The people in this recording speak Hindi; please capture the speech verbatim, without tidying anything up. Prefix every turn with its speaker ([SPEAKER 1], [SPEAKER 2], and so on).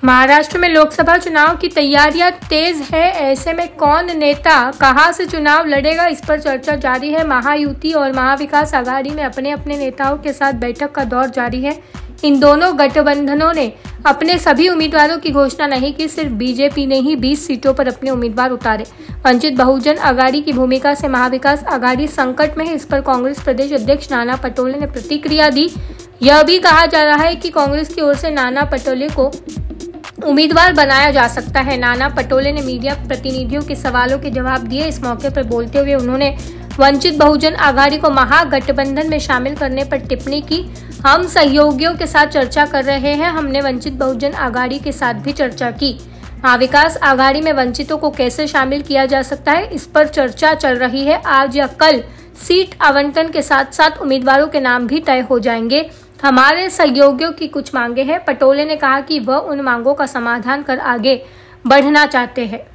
[SPEAKER 1] महाराष्ट्र में लोकसभा चुनाव की तैयारियां तेज है। ऐसे में कौन नेता कहां से चुनाव लड़ेगा, इस पर चर्चा जारी है। महायुति और महाविकास आघाड़ी में अपने अपने नेताओं के साथ बैठक का दौर जारी है। इन दोनों गठबंधनों ने अपने सभी उम्मीदवारों की घोषणा नहीं की। सिर्फ बीजेपी ने ही बीस सीटों पर अपने उम्मीदवार उतारे। वंचित बहुजन आघाड़ी की भूमिका से महाविकास आघाड़ी संकट में है, इस पर कांग्रेस प्रदेश अध्यक्ष नाना पटोले ने प्रतिक्रिया दी। यह भी कहा जा रहा है कि कांग्रेस की ओर से नाना पटोले को उम्मीदवार बनाया जा सकता है। नाना पटोले ने मीडिया प्रतिनिधियों के सवालों के जवाब दिए। इस मौके पर बोलते हुए उन्होंने वंचित बहुजन आघाड़ी को महागठबंधन में शामिल करने पर टिप्पणी की। हम सहयोगियों के साथ चर्चा कर रहे हैं। हमने वंचित बहुजन आघाड़ी के साथ भी चर्चा की। महाविकास आघाड़ी में वंचितों को कैसे शामिल किया जा सकता है, इस पर चर्चा चल रही है। आज या कल सीट आवंटन के साथ साथ उम्मीदवारों के नाम भी तय हो जाएंगे। हमारे सहयोगियों की कुछ मांगे हैं। पटोले ने कहा कि वह उन मांगों का समाधान कर आगे बढ़ना चाहते हैं।